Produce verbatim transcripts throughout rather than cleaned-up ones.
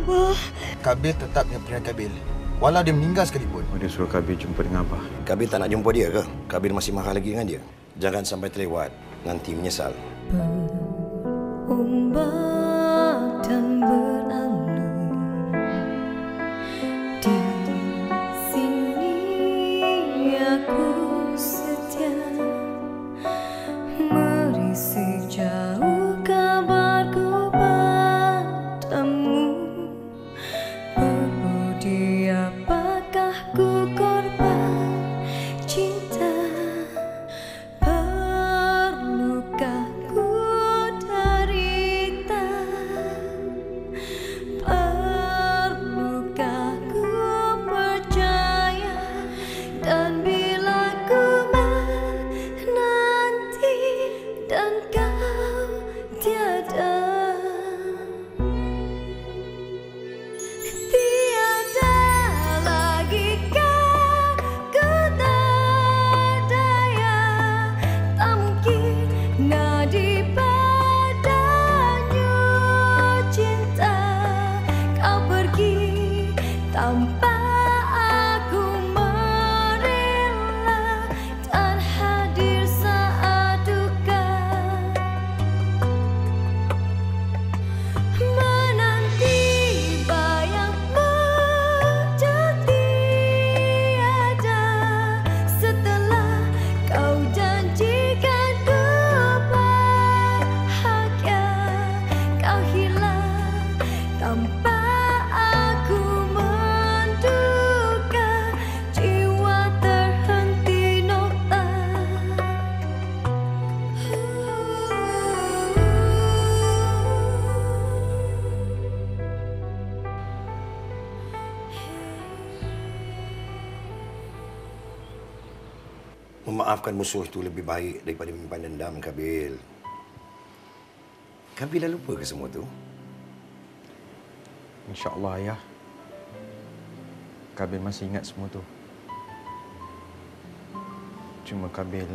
Abah. Kabil tetap yang pilihan Kabil. Walau dia meninggal sekalipun. Oh, dia suruh Kabil jumpa dengan Abah. Kabil tak nak jumpa dia ke? Kabil masih marah lagi dengan dia. Jangan sampai terlewat. Nanti menyesal. Berombak dan berlalu di sini aku setia merisik jauh kabarku padamu. Berbudi apakah ku korban cinta? Perlukah ku derita? Perlukah ku percaya? Dan bila ku menanti dan kau tiada, tiada lagi kau ku terdaya. Tak mungkin nadi padanya cinta. Kau pergi tanpa aku merela dan hadir saat duka. Menanti bayangmu tiada setelah kau janjikan ku bahagia. Kau hilang tanpa aku menduga, jiwa terhenti nokta. Memaafkan musuh itu lebih baik daripada menyimpan dendam, Kabil. Kabil dah lupa ke semua tu? InsyaAllah, Ayah. Kabil masih ingat semua tu. Cuma Kabil...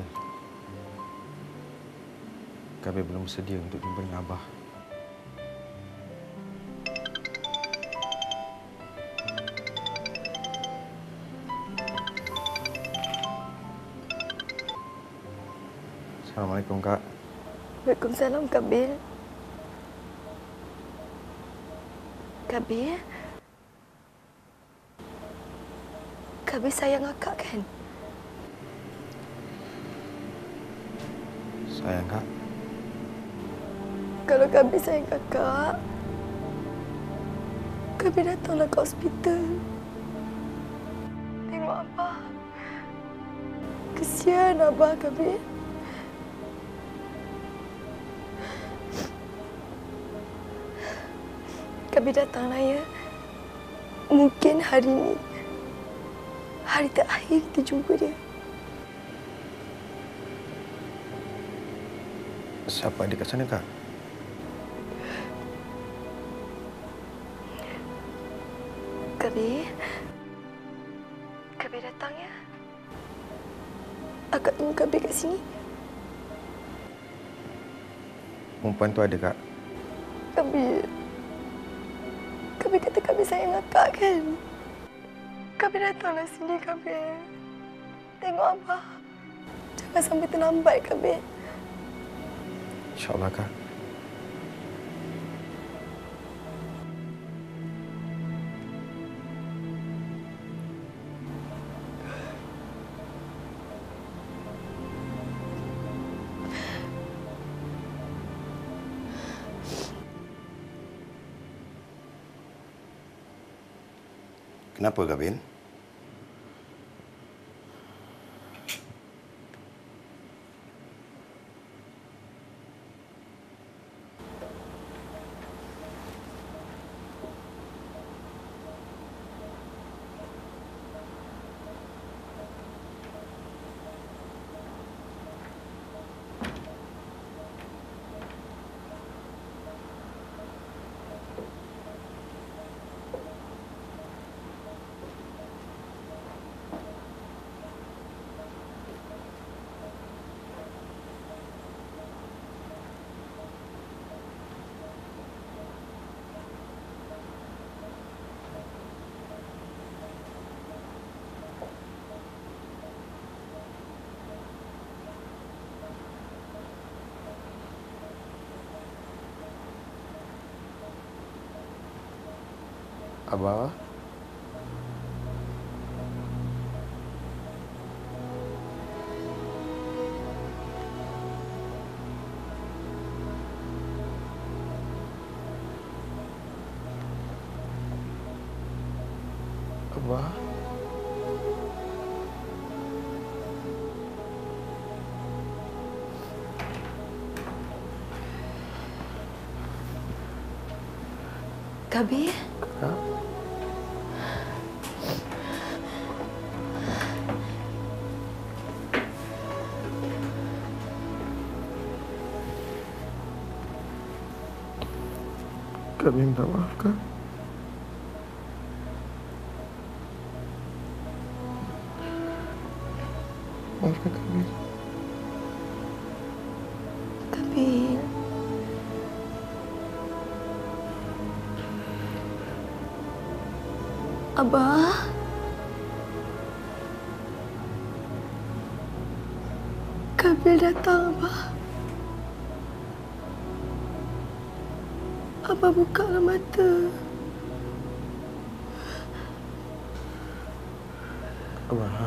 Kabil belum sedia untuk jumpa dengan Abah. Assalamualaikum, Kak. Waalaikumsalam, Kabil. Kabil? Kabil sayang akak kan? Sayang, Kak. Kalau Kabil sayang kakak, Kabil datanglah ke hospital. Tengok Abah. Kesian Abah, Kabil. Kabil datanglah ya. Mungkin hari ini hari terakhir kita jumpa dia. Siapa ada kat sana, Kak? Kabil. Kabil datang ya. Akak tunggu Kabil kat sini. Perempuan tu ada, Kak? Kabil. Kabil kata Kabil sayang akak kan? Kabil datanglah sini, Kabil. Tengok Abah. Jangan sampai terlambat, Kabil. InsyaAllah, Kak. Kenapa, Kabil? Abah. Abah. Kabir? Kak? Kami minta maaf, Kak. Maafkan kami. Kabir. Abah. Kabir datang, Abah. Abah bukalah mata. Abah.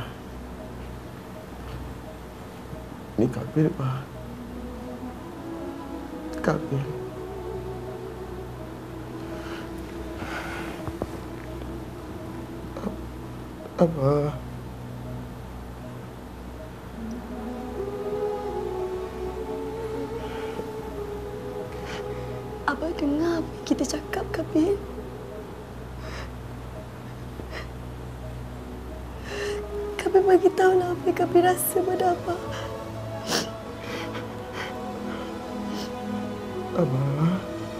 Ini Kabir, Abah. Kabir. Abah. Abah dengar apa yang kita cakap, Kabir? Kabir bagi tahulah apa yang Kabir rasa pada Abah. Abah.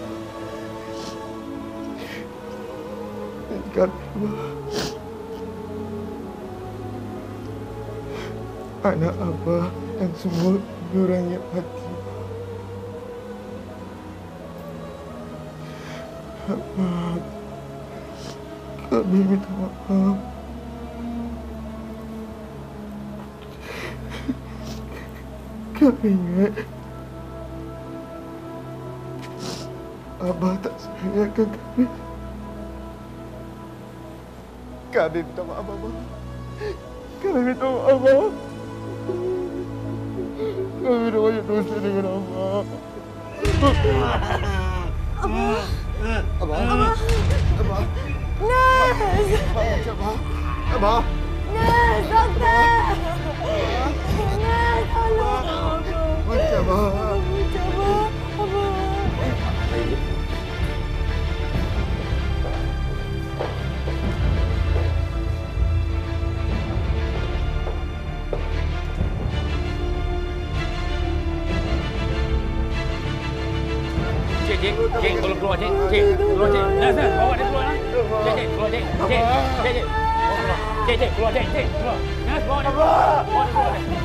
Ini Kabir, Abah. Anak Abah yang semua nurani hati. Abah, kami minta maaf. Kami ingat Abah tak sayangkan kami. Kami minta maaf, Abah. Kami minta maaf, Abah. Kami dah banyak dosa dengan Abah. Abah. Abah. Abah. Abah. Nurse! Abah. Abah. Nurse, doktor! Nurse, tolong! Macam Abah. Macam Abah. Abah. Cik, cik, cik, tolong keluar, cik. Cik, keluar, cik. Nas, nas, bawa dia keluar. Cik, cik, keluar, cik. Cik, cik, cik. Bawa keluar. Cik, cik, keluar, cik. Cik, keluar. Nas, bawa dia keluar. Bawa dia keluar, cik.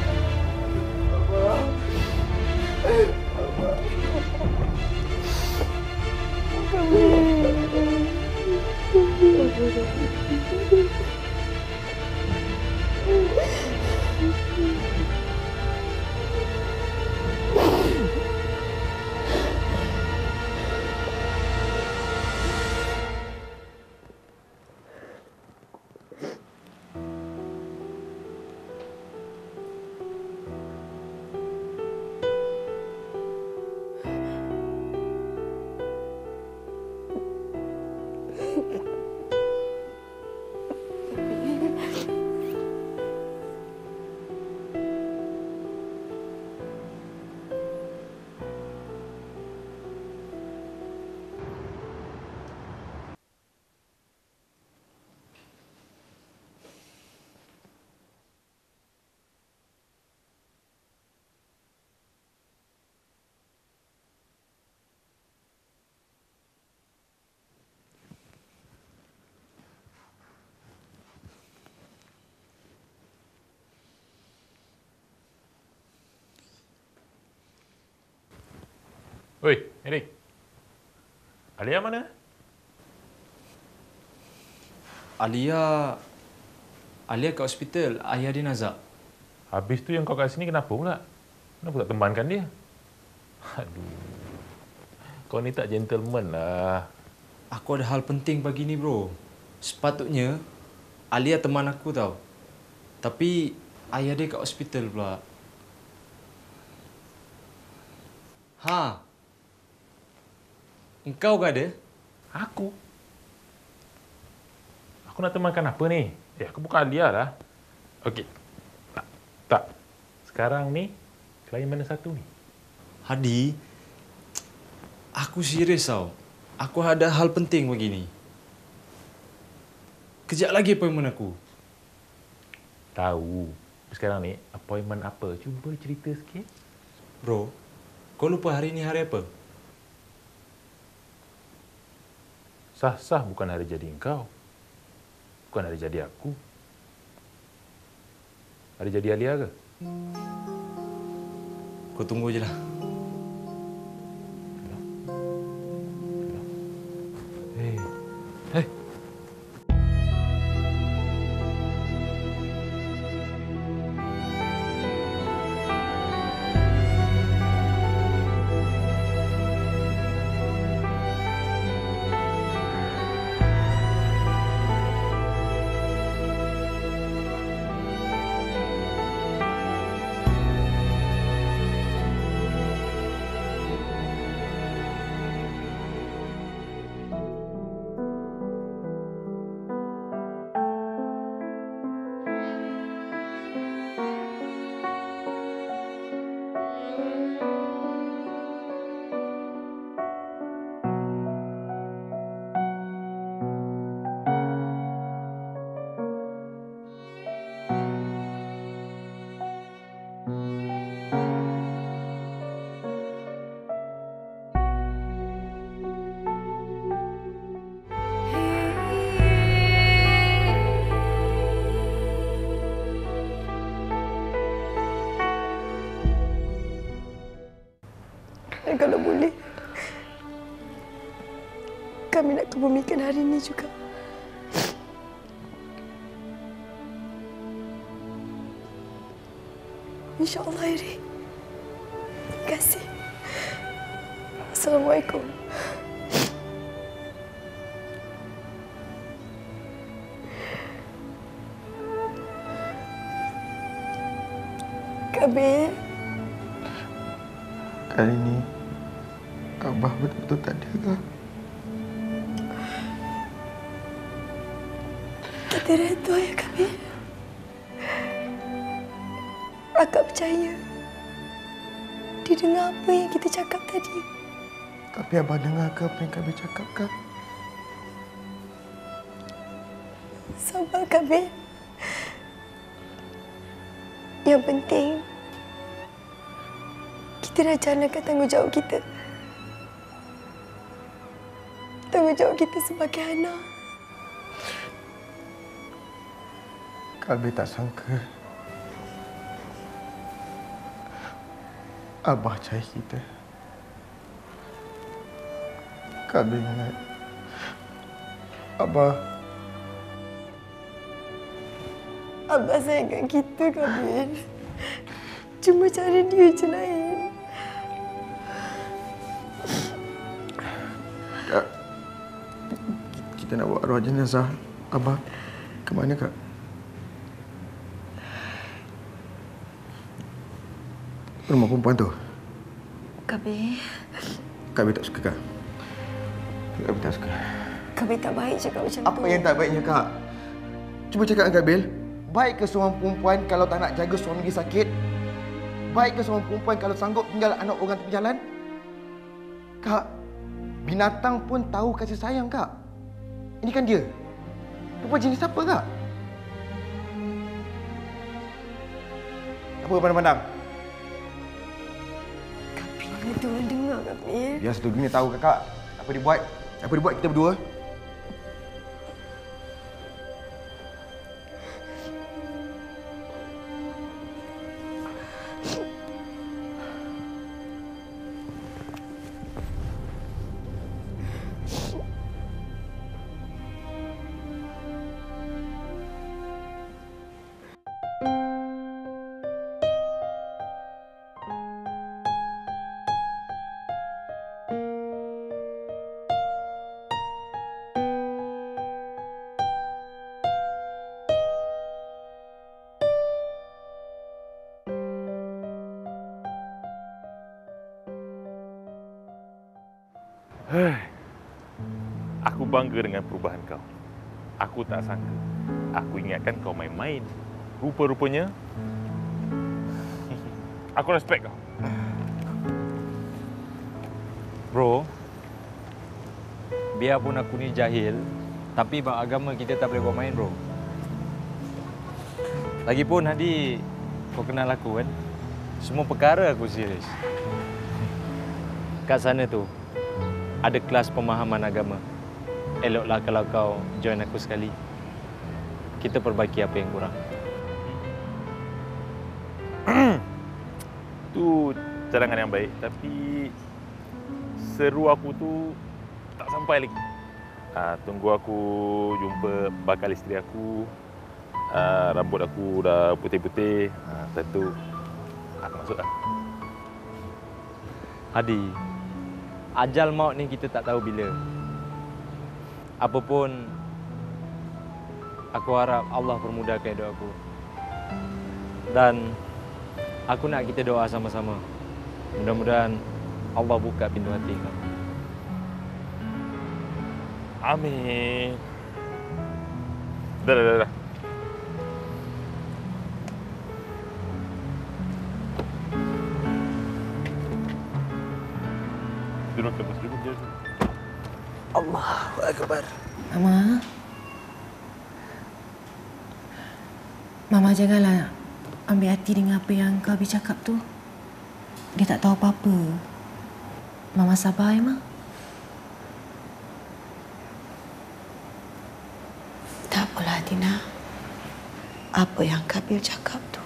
Oi, Erik. Alia mana? Alia... Alia kat hospital. Ayah dia nazak. Habis tu yang kau kat sini kenapa pula? Kenapa tak temankan dia? Aduh. Kau ni tak gentleman lah. Aku ada hal penting pagi ni, bro. Sepatutnya Alia teman aku tau. Tapi ayah dia kat hospital pula. Ha. Engkau ke ada? Aku? Aku nak temankan apa ni? Eh, aku bukan Alia lah. Okey. Tak. Tak. Sekarang ni, klien mana satu ni? Hadi, aku serius tau. Aku ada hal penting pagi ni. Kejap lagi appointment aku. Tahu. Sekarang ni, appointment apa? Cuba cerita sikit. Bro, kau lupa hari ni hari apa? Sah-sah bukan hari jadi engkau. Bukan hari jadi aku. Hari jadi Alia ke? Kau tunggu je lah. Hei. Hei. Dan kalau boleh, kami nak kebumikan hari ini juga. InsyaAllah, Eri. Terima kasih. Assalamualaikum. Kabir. Kali ni, Abah betul-betul tak ada ke? Kita redha ya, Kabir. Akak percaya. Dia dengar apa yang kita cakap tadi. Tapi Abah dengar ke apa yang kami cakap, Kak? Sabar, Kabir. Yang penting, kita dah jalankan tanggungjawab kita. Tanggungjawab kita sebagai anak. Kami tak sangka Abah cari kita. Kami ingat Abah Abah sayangkan kita, Kabir. Cuma cara dia je lain. Kak, kita nak bawa arwah jenazah Abah ke mana, Kak? Rumah perempuan tu. Kabir, Kak tak suka, Kak. Kak tak suka. Kabir tak baik cakap macam tu. Apa yang tak baiknya, Kak? Cuba cakap dengan Kak Bil. Baik ke seorang perempuan kalau tak nak jaga suami dia sakit? Baik ke seorang perempuan kalau sanggup tinggal anak orang tepi jalan? Kak, binatang pun tahu kasih sayang, Kak. Ini kan dia. Perempuan jenis apa, Kak? Apa pandang-pandang? Kabir, tu orang dengar, Kabir. Biar seluruh dunia tahu, Kakak. Apa dia buat? Apa dia buat kita berdua? Aku bangga dengan perubahan kau. Aku tak sangka. Aku ingatkan kau main-main. Rupa-rupanya, aku respect kau. Bro, biarpun aku ni jahil, tapi bab agama kita tak boleh buat main, bro. Lagipun Hadi, kau kenal aku kan? Semua perkara aku serius. Kat sana tu, ada kelas pemahaman agama. Eloklah kalau kau join aku sekali. Kita perbaiki apa yang kurang. Tu cadangan yang baik, tapi seru aku tu tak sampai lagi. Ha, tunggu aku jumpa bakal isteri aku. Ha, rambut aku dah putih-putih. Ha, tentu aku masuk lah. Hadi, ajal maut ni kita tak tahu bila. Apapun, aku harap Allah permudahkan hidup aku. Dan aku nak kita doa sama-sama. Mudah-mudahan Allah buka pintu hati kau. Amin. Dah, dah, dah. dah. Duduk ke atas, duduk, duduk. Allahu Akbar. Mama. Mama janganlah ambil hati dengan apa yang kau habis cakap tu. Dia tak tahu apa-apa. Mama sabar, ya, Ma. Tak apalah, Tina. Apa yang Kabil cakap tu,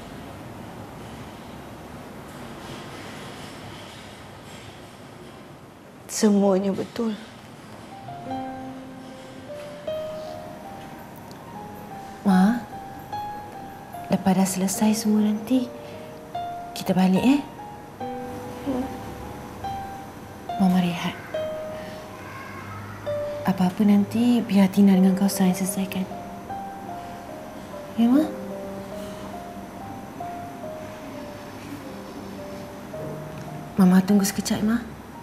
semuanya betul. Ma, lepas dah selesai semua nanti, kita balik, eh? Hmm. Mama rehat. Apa-apa nanti biar Tina dengan Kausar yang selesaikan. Ya, Ma? Mama tunggu sekejap, Ma.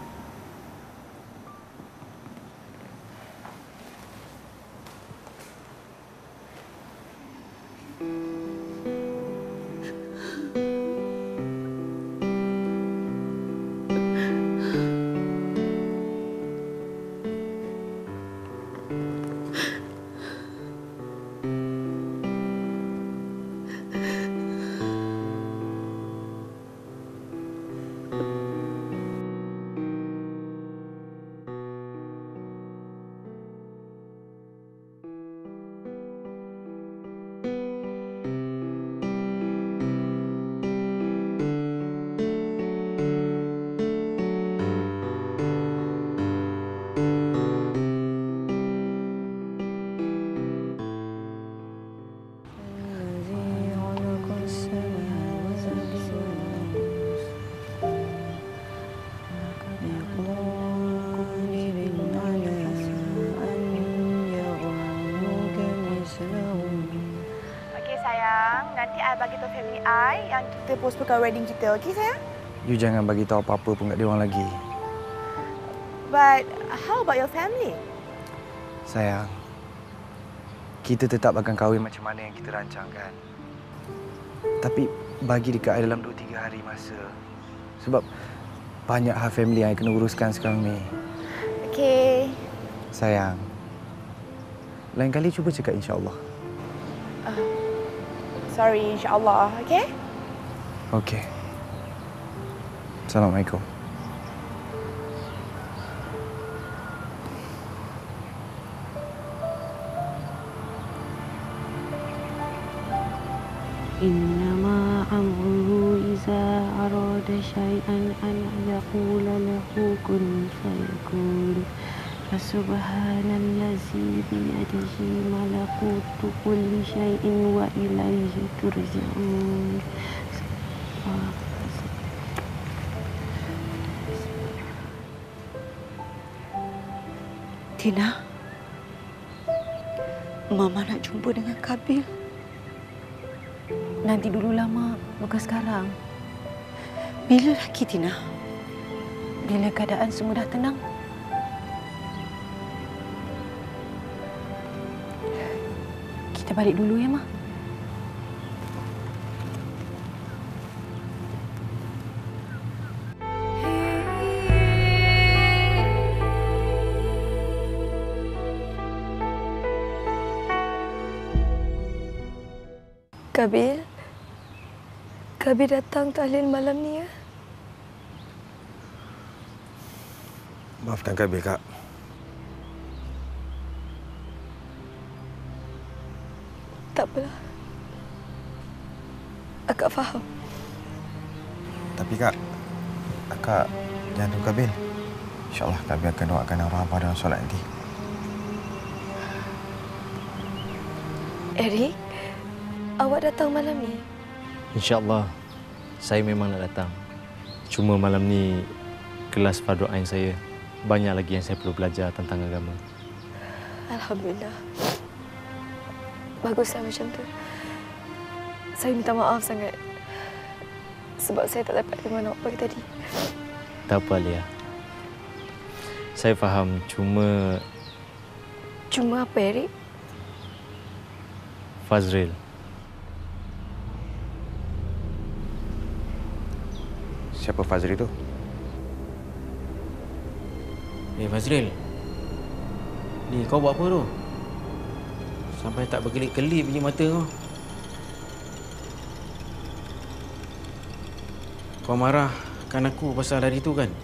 Nanti I bagi tahu family I yang kita postpone wedding kita, okey sayang? You jangan bagi tahu apa-apa pun kat dia orang lagi. But how about your family? Sayang, kita tetap akan kahwin macam mana yang kita rancangkan. Tapi bagi dekat I dalam dua tiga hari masa. Sebab banyak hal family yang I kena uruskan sekarang ni. Okey. Sayang, lain kali cuba cakap insya-Allah. Uh, sorry, insya-Allah, okey? Okey. Assalamualaikum. إنما أمره إذا أراد شيئا أن يقول له كن فيكون فسبحان الذي بيده ملكوت كل شيء وإليه ترجعون. Tina, Mama nak jumpa dengan Kabil. Nanti dulu lama, bukan sekarang. Bila lagi, Tina? Bila keadaan semua dah tenang. Kita balik dulu ya, Ma. Kabil, Kabil datang tahlil malam ni ya. Maafkan Kabil, Kak. Tak apalah. Akak faham. Tapi Kak, Akak jangan tunggu Kabil. InsyaAllah Kabil akan doakan abah-abah dalam solat nanti. Eric, awak datang malam ni? InsyaAllah, saya memang nak datang. Cuma malam ni, kelas fardu ain saya banyak lagi yang saya perlu belajar tentang agama. Alhamdulillah. Baguslah macam tu. Saya minta maaf sangat sebab saya tak dapat terima awak pagi tadi. Tak apa, Alia. Saya faham, cuma... Cuma apa, Eric? Fazril. Siapa Fazril tu? Eh, Fazril. Ni, kau buat apa tu? Sampai tak berkelip-kelip punya mata kau. Kau marahkan aku pasal hari tu kan?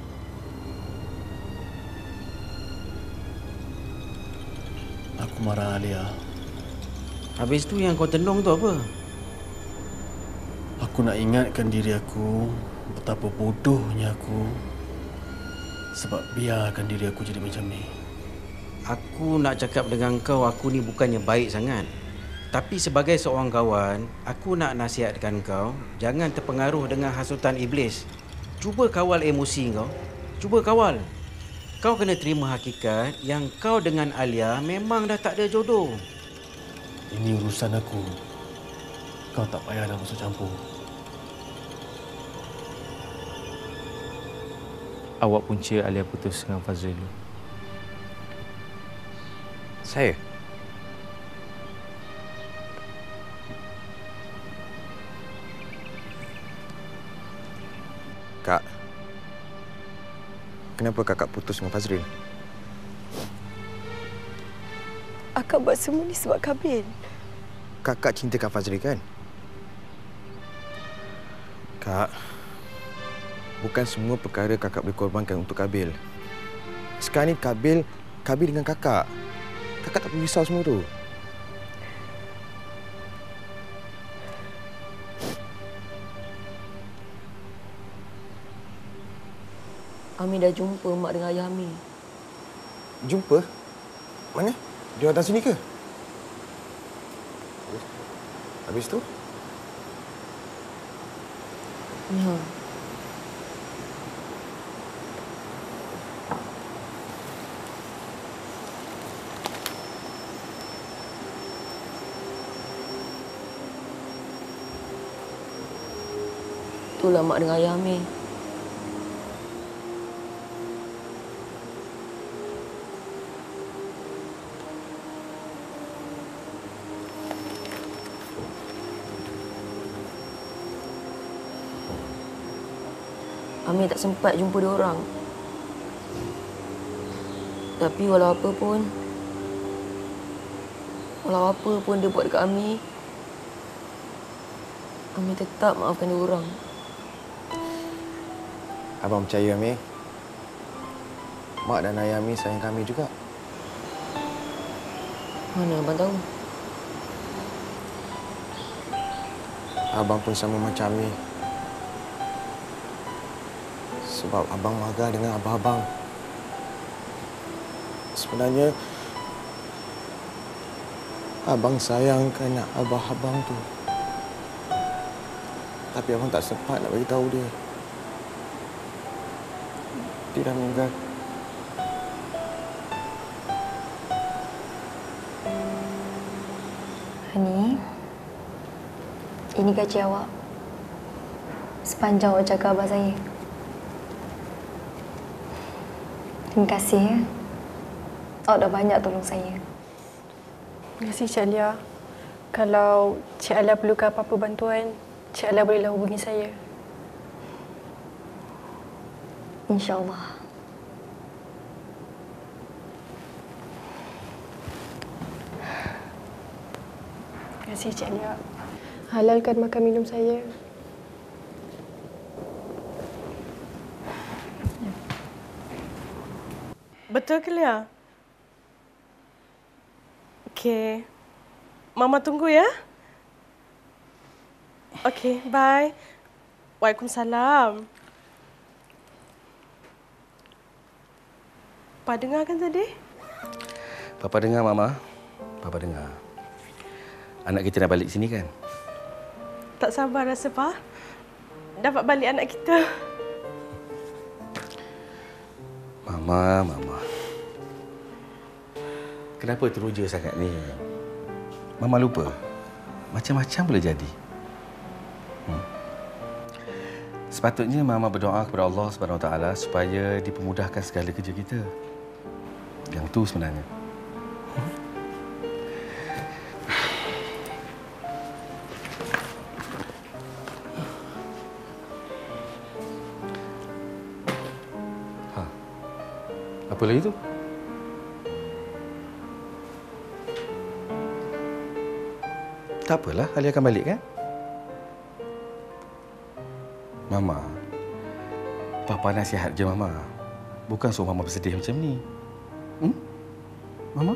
Aku marah Alia. Habis tu yang kau tenung tu apa? Aku nak ingatkan diri aku betapa bodohnya aku sebab biarkan diri aku jadi macam ni. Aku nak cakap dengan kau, aku ni bukannya baik sangat. Tapi sebagai seorang kawan, aku nak nasihatkan kau, jangan terpengaruh dengan hasutan iblis. Cuba kawal emosi kau. Cuba kawal. Kau kena terima hakikat yang kau dengan Alia memang dah tak ada jodoh. Ini urusan aku. Kau tak payah nak masuk campur. Awak punca Alia putus dengan Fazril. Saya? Kak, kenapa kakak putus dengan Fazril? Akak buat semua ni sebab Kabil. Kakak cintakan Fazril kan? Kak, bukan semua perkara kakak boleh korbankan untuk Kabil. Sekarang ni Kabil, Kabil dengan kakak. Kakak tak perlu risau semua tu. Ami dah jumpa mak dengan ayah Ami. Jumpa? Mana? Dia datang sini ke? Habis tu? Ya. Itulah mak dengan ayah Ami. Ami tak sempat jumpa dia orang. Tapi walau apa pun, walau apa pun dia buat dekat Ami, Ami tetap maafkan dia orang. Abang percaya, Amir. Mak dan ayah Amir sayang kami juga. Mana abang tahu? Abang pun sama macam Amir. Sebab abang marah dengan abang-abang. Sebenarnya, abang sayangkan abang-abang tu. Tapi abang tak sempat nak bagi tahu dia. Dia dah meninggal. Hani, ini gaji awak. Sepanjang awak jaga abah saya. Terima kasih ya. Awak dah banyak tolong saya. Terima kasih, Cik Alia. Kalau Cik Alia perlukan apa-apa bantuan, Cik Alia bolehlah hubungi saya. InsyaAllah. Terima kasih Cik Alia. Halalkan makan minum saya. Betul ke Lia? Okey. Mama tunggu ya. Okey, bye. Waalaikumsalam. Papa dengar kan tadi? Papa dengar, Mama. Papa dengar. Anak kita nak balik sini kan? Tak sabar rasa, Pa. Dapat balik anak kita. Mama, Mama. Kenapa teruja sangat ni? Mama lupa. Macam-macam boleh jadi. Hmm. Sepatutnya Mama berdoa kepada Allah Subhanahu Wa Taala supaya dipermudahkan segala kerja kita. Yang tu sebenarnya. Hmm. Ha. Apa lagi tu? Tak apalah, Alia akan balik kan? Mama, Papa nasihat je Mama. Bukan suruh Mama bersedih macam ni. Hmm? Mama?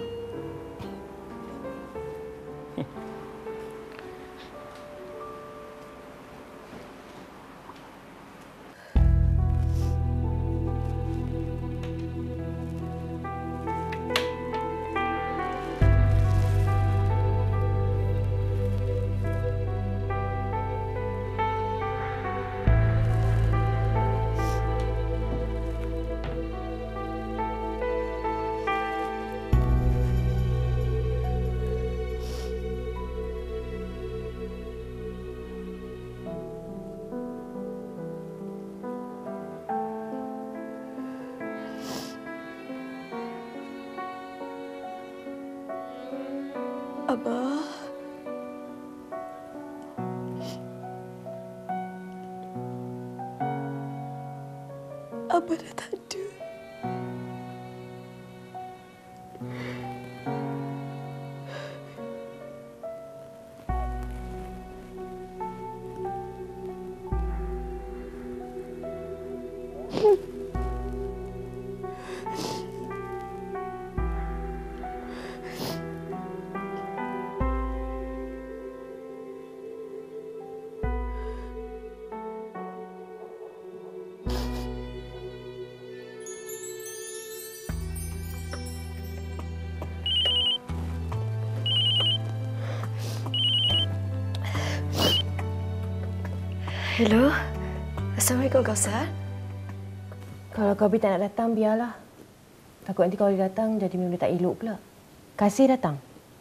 Abah. Abah dah tak ada. Hello. Assalamualaikum, Kausar. Kalau kau tak nak datang, biarlah. Takut nanti kalau dia datang, jadi memang dia tak elok pula. Kasih datang.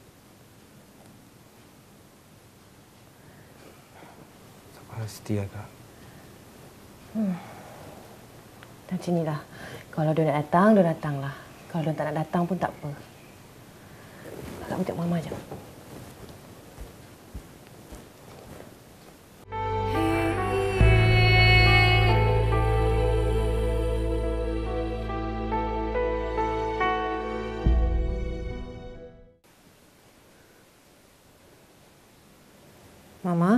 Sabar, Siti agak. Hmm. Macam inilah. Kalau dia nak datang, dia datanglah. Kalau dia tak nak datang pun tak apa. Agak minta Mama je. Mama?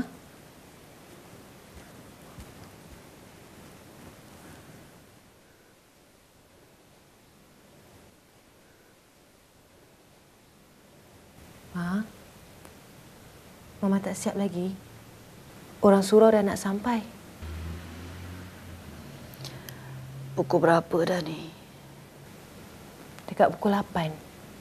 Ma? Mama tak siap lagi. Orang surau dah nak sampai. Pukul berapa dah ni? Dekat pukul lapan.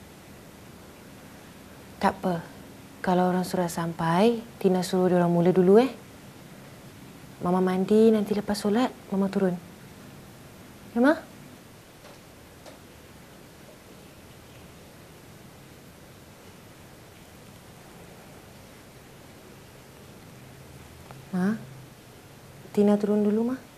Tak apa. Kalau orang surau sampai, Tina suruh dia orang mula dulu eh. Mama mandi, nanti lepas solat, Mama turun. Ya, Ma? Ma? Tina turun dulu, Ma.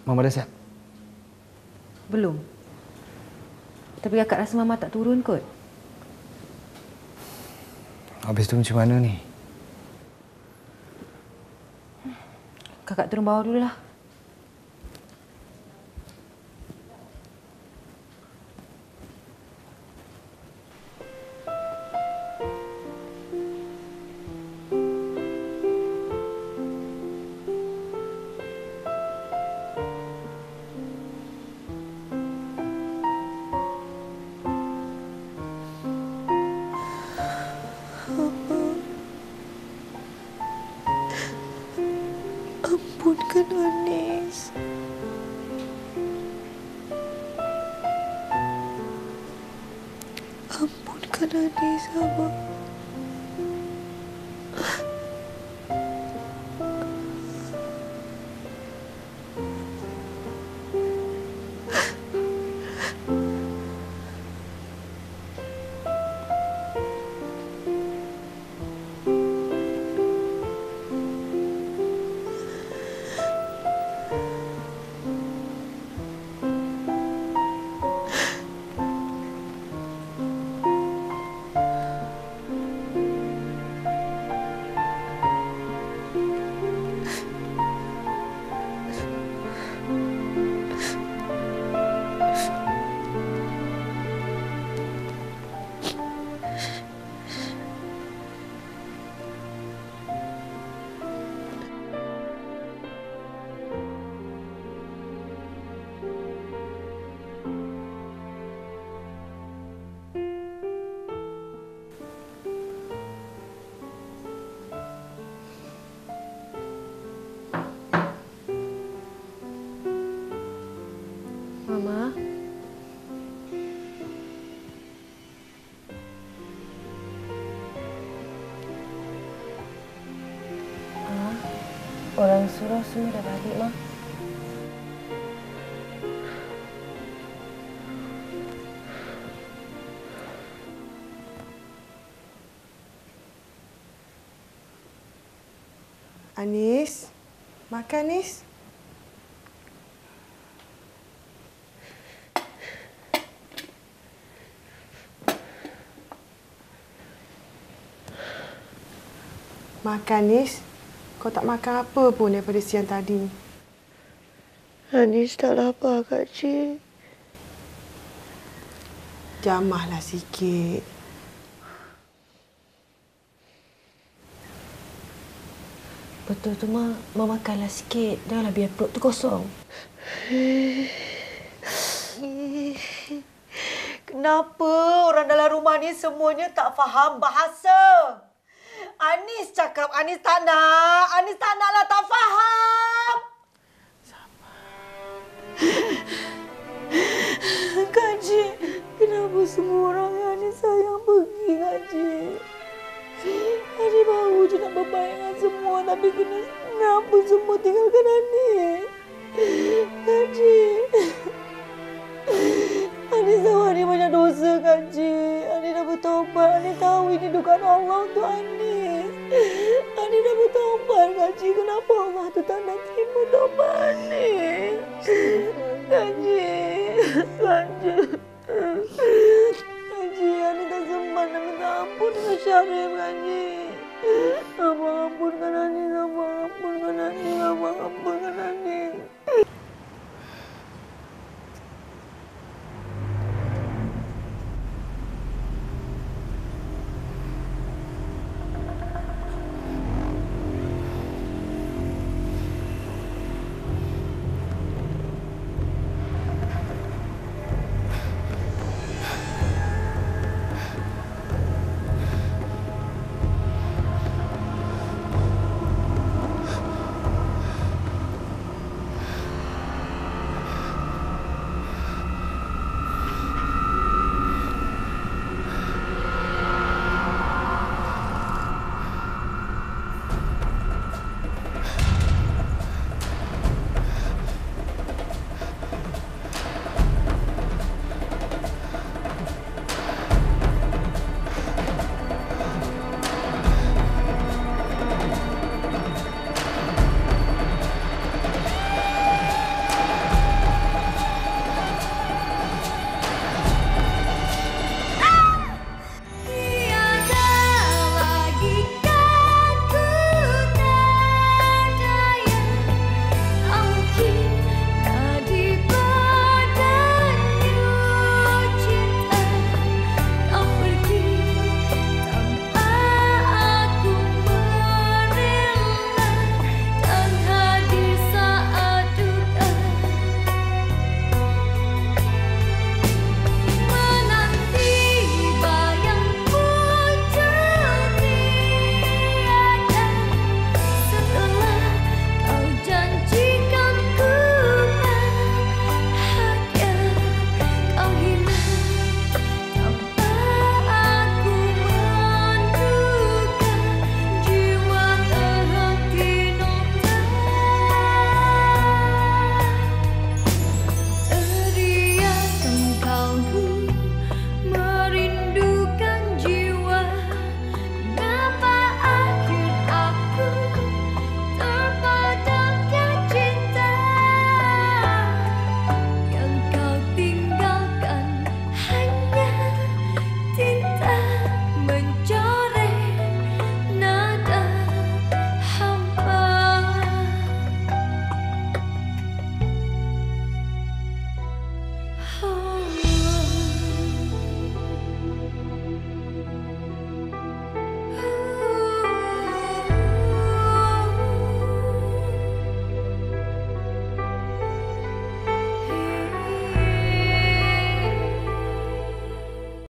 Mama dah siap? Belum. Tapi kakak rasa Mama tak turun kot. Habis tu macam mana ni? Kakak turun bawah dulu lah. Ampunkan Anis. Ampunkan Anis, Abang. Mama. Ah, orang surau semua dah balik, Ma. Anis, makan Anis. Makan, Nis. Kau tak makan apa pun daripada siang tadi. Anis tak lapar, Kak Cik. Jamahlah sikit. Betul tu, Ma. Ma makanlah sikit. Janganlah biar perut tu kosong. Kenapa orang dalam rumah ni semuanya tak faham bahasa? Anis cakap Anis tak nak. Anis tak naklah, tak faham. Kak Cik, kenapa semua orang yang Anis sayang pergi, Kak Cik? Anis baru je nak berbaik dengan semua, tapi kena kenapa semua tinggalkan Anis? Kak Cik. Anis tahu Anis banyak dosa, Kak Cik. Anis dah bertaubat. Anis tahu ini dugaan Allah untuk Anis. Anis dah bertaubat, Kak Cik. Kenapa Allah tu tak nak terima taubat Anis? Kak Cik. Kak Cik. Kak Cik, Anis tak sempat nak minta ampun dengan Syarif, Kak Cik. Abang ampunkan Anis. Abang ampunkan Anis. Abang ampunkan